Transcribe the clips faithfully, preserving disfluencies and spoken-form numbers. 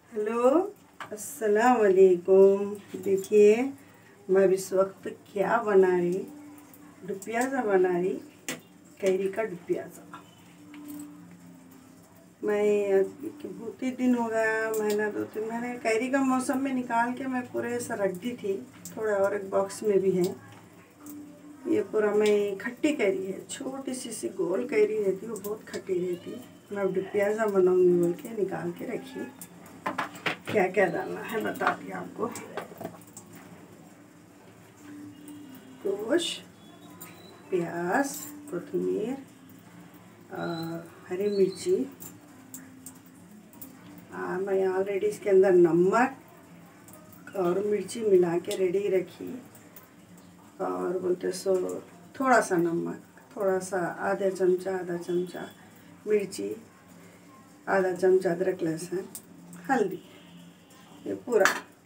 Hello, अस्सलाम वालेकुम। देखिए मैं इस वक्त क्या बना रही, डुप्याज़ा बना रही, कैरी का डुप्याज़ा। मैं बहुत ही दिन हो गया, महीना दो तीन महीने कैरी का मौसम में निकाल के मैं पूरे ऐसा रख दी थी। थोड़ा और एक बॉक्स में भी है। ये पूरा मैं खट्टी कैरी है, छोटी सी सी गोल कैरी रहती, वो बहुत खट्टी रहती। मैं अब डुप्याज़ा बनाऊंगी बोल के निकाल के रखी। क्या क्या डालना है बता दिया आपको। गोश्त, प्याज, कोथिमीर, हरी मिर्ची। मैं ऑलरेडी इसके अंदर नमक और मिर्ची मिला के रेडी रखी। और बोलते सो थोड़ा सा नमक, थोड़ा सा आधा चमचा आधा चमचा मिर्ची, आधा चमचा अदरक लहसुन, हल्दी, ये पूरा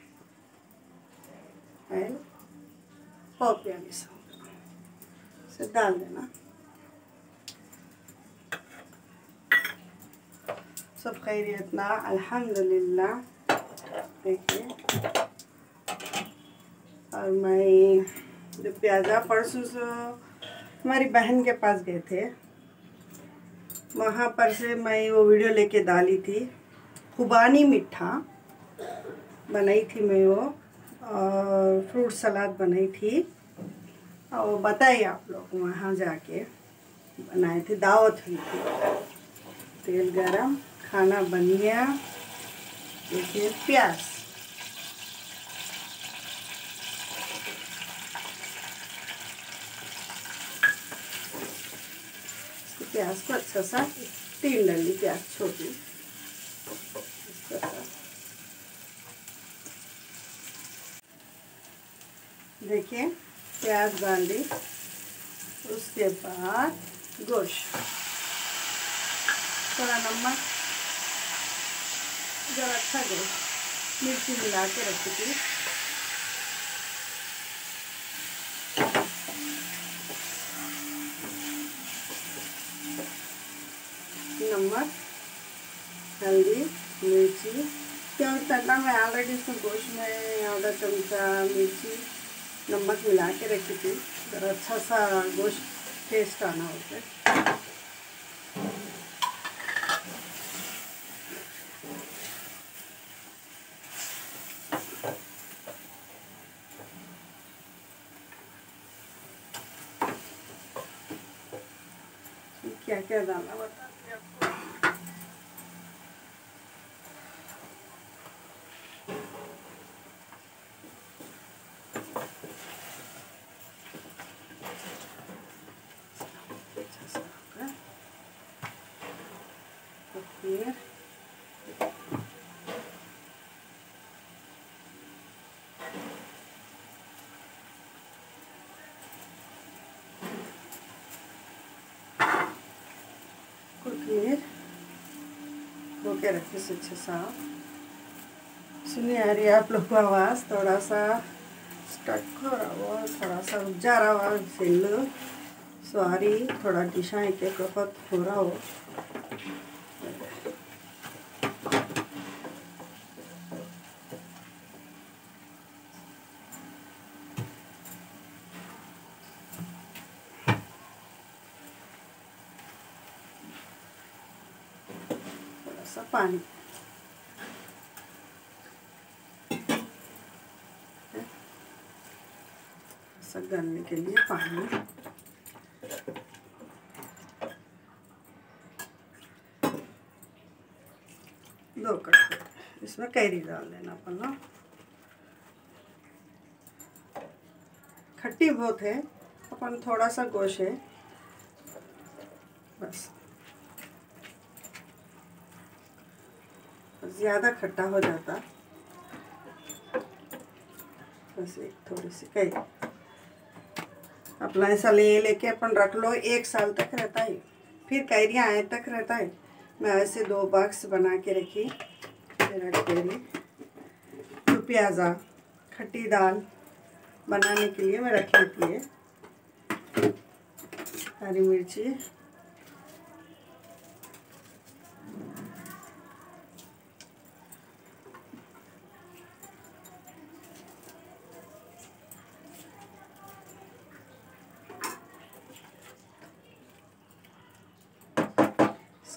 है पोपिया से डाल देना। सब खैरियत ना, अल्हम्दुलिल्लाह। देखिए, और मैं डुप्याज़ा परसों से हमारी बहन के पास गए थे, वहाँ पर से मैं वो वीडियो लेके डाली थी। खुबानी मीठा बनाई थी मैं वो, और फ्रूट सलाद बनाई थी। और बताइए आप लोग, वहाँ जाके बनाए थे, दावत हुई थी। तेल गरम, खाना बन गया। देखिए प्याज, प्याज को अच्छा सा, तीन डली प्याज छोटी, देखिए प्याज डाल दी। उसके बाद गोश्त, थोड़ा नमक, जरा अच्छा गोश्त, मिर्ची मिला के रखी थी। नमक, हल्दी, मिर्ची, क्यों तला मैं ऑलरेडी इसमें गोश्त में आधा चमचा मिर्ची नमक मिला के रखी थी। जरा अच्छा सा गोश्त टेस्ट आना होता है। क्या क्या डालना बता दिया आपको। फिर कोथिमीर धो के रखे से अच्छा साफ। सुनिए आ रही है आप लोग को आवाज़, थोड़ा सा स्टक हो रहा हो, थोड़ा सा रुक जा रहा हो, सिल सॉरी, थोड़ा डिशा एक एक वक्त हो रहा हो। थोड़ा सा पानी, सब गलने के लिए पानी। दो कट इसमें कैरी डाल देना अपन ना। खट्टी बहुत है, अपन थोड़ा सा गोश्त है बस, ज़्यादा खट्टा हो जाता। बस एक थोड़ी सी कैरी अपना ऐसा ले लेके अपन रख लो, एक साल तक रहता है, फिर कैरियाँ आए तक रहता है। मैं ऐसे दो बॉक्स बना के रखी। मेरा कैरी डुप्याज़ा खट्टी दाल बनाने के लिए मैं रख लेती है। हरी मिर्ची,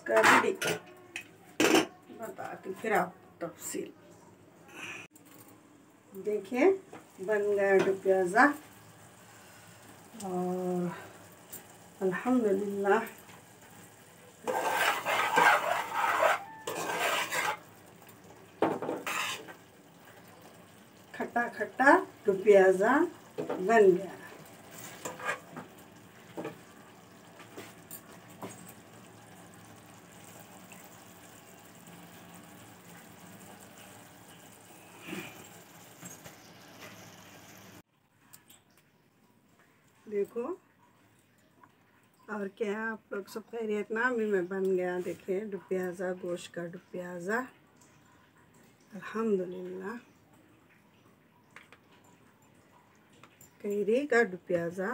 इसका रेडी बताती फिर आप तफसील। देखिए बन गया डो प्याज़ा और अल्हम्दुलिल्लाह खट्टा खट्टा डो प्याज़ा बन गया। देखो और क्या आप लोग सब खैरियत ना भी में बन गया। देखिए डो प्याज़ा, गोश्त का डो प्याज़ा अल्हम्दुलिल्लाह। कैरी का डो प्याज़ा,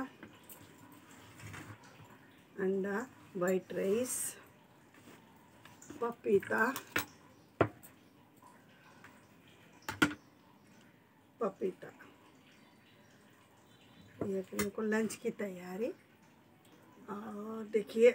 अंडा, वाइट राइस, पपीता पपीता ये अपने को लंच की तैयारी। और देखिए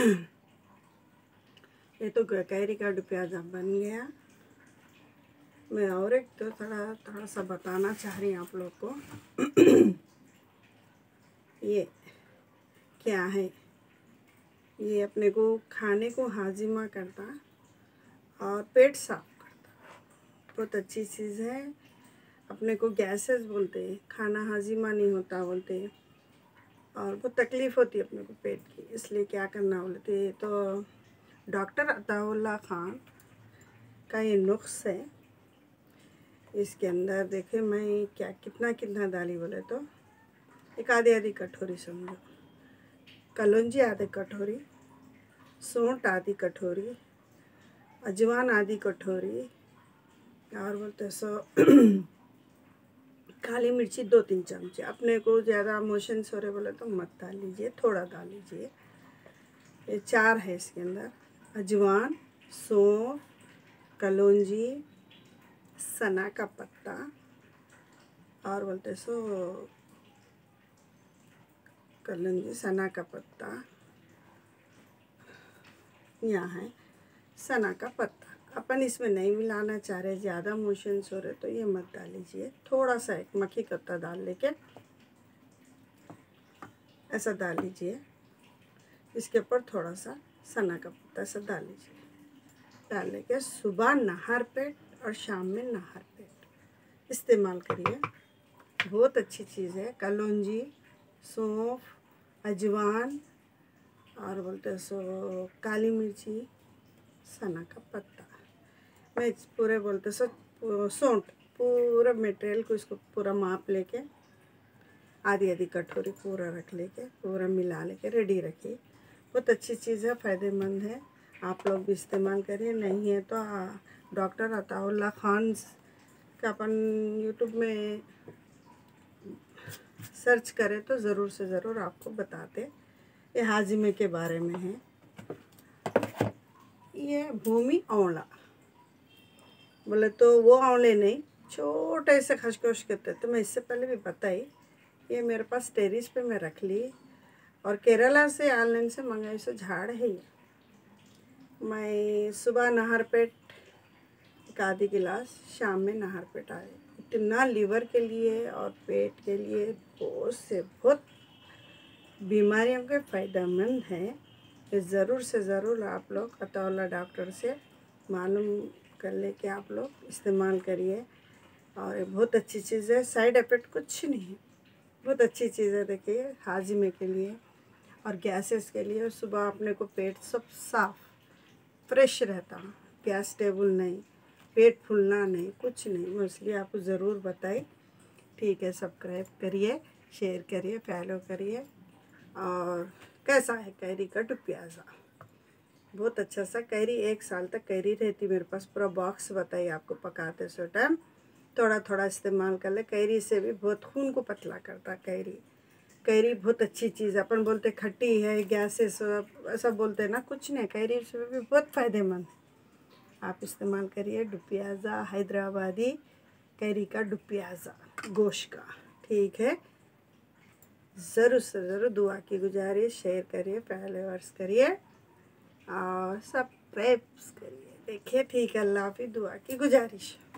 ये तो कैरी का डो प्याज़ा बन गया। मैं और एक तो थोड़ा थोड़ा सा बताना चाह रही हूँ आप लोग को। ये क्या है, ये अपने को खाने को हाजिमा करता और पेट साफ करता, बहुत अच्छी चीज़ है। अपने को गैसेस बोलते हैं, खाना हाजिमा नहीं होता बोलते हैं और बहुत तकलीफ़ होती है अपने को पेट की। इसलिए क्या करना बोलते हैं तो डॉक्टर अताउल्लाह खान का ये नुस्ख़ है। इसके अंदर देखे मैं क्या कितना कितना डाली बोले तो एक आधी आधी कटोरी समझो, कलौंजी आधी कटोरी, सौंठ आधी कटोरी, अजवान आधी कटोरी और बोलते सो काली मिर्ची दो तीन चमचे। अपने को ज़्यादा मोशन हो रहे बोले तो मत डाल लीजिए, थोड़ा डाल लीजिए। ये चार है इसके अंदर, अजवान, सौंफ, कलौंजी, सना का पत्ता और बोलते सो कलौंजी, सना का पत्ता, यहाँ है सना का पत्ता। अपन इसमें नहीं मिलाना चाह रहे, ज़्यादा मोशंस हो रहे तो ये मत डालीजिए। थोड़ा सा एक मक्खी पत्ता डाल लेके ऐसा डाल लीजिए। इसके ऊपर थोड़ा सा सना का पत्ता ऐसा डाल लीजिए। डाल लेके सुबह नहर पेट और शाम में नहर पेट इस्तेमाल करिए, बहुत अच्छी चीज़ है। कलौंजी, सौंफ, अजवान और बोलते सो काली मिर्ची, सना का पत्ता, मैं पूरे बोलते सो सौंठ, पूरा मटेरियल को इसको पूरा माप लेके आधी आधी कटोरी पूरा रख लेके पूरा मिला लेके रेडी रखिए। बहुत अच्छी चीज़ है, फ़ायदेमंद है, आप लोग भी इस्तेमाल करिए। नहीं है तो डॉक्टर अताउल्लाह खान का अपन यूट्यूब में सर्च करें तो ज़रूर से ज़रूर आपको बताते। ये हाजिमे के बारे में है। ये भूमि आंवला बोले तो वो आंवले नहीं, छोटे से खसखस करते तो मैं इससे पहले भी बताई। ये मेरे पास टेरिस पे मैं रख ली और केरला से ऑनलाइन से मंगाई सो झाड़ है ये। मैं सुबह नहर पेट एक आधी गिलास, शाम में नहर पेट आए। इतना लीवर के लिए और पेट के लिए बहुत से बहुत बीमारियों के फ़ायदेमंद है। ये ज़रूर से ज़रूर आप लोग अताउल्लाह डॉक्टर से मालूम कर ले के आप लोग इस्तेमाल करिए। और ये बहुत अच्छी चीज़ है, साइड इफ़ेक्ट कुछ नहीं है, बहुत अच्छी चीज़ है। देखिए हाजिमे के लिए और गैसेस के लिए। सुबह अपने को पेट सब साफ फ्रेश रहता, गैस टेबल नहीं, पेट फूलना नहीं, कुछ नहीं। मैं इसलिए आपको ज़रूर बताई। ठीक है, सब्सक्राइब करिए, शेयर करिए, फॉलो करिए। और कैसा है कैरी का डो प्याज़ा, बहुत अच्छा सा कैरी, एक साल तक कैरी रहती मेरे पास। पूरा बॉक्स बताइए आपको पकाते सो टाइम थोड़ा थोड़ा इस्तेमाल कर ले। कैरी से भी बहुत खून को पतला करता कैरी। कैरी बहुत अच्छी चीज़ है। अपन बोलते खट्टी है, गैसेस ऐसा बोलते हैं ना, कुछ नहीं, कैरी से भी बहुत फ़ायदेमंद। आप इस्तेमाल करिए डो प्याज़ा, हैदराबादी कैरी का डो प्याज़ा गोश्त का। ठीक है, ज़रूर से ज़रूर दुआ की गुजारिश, शेयर करिए, फॉलोअर्स करिए और सब प्रेप्स करिए। देखिए ठीक है, अल्लाह हाफिज़, दुआ की गुजारिश।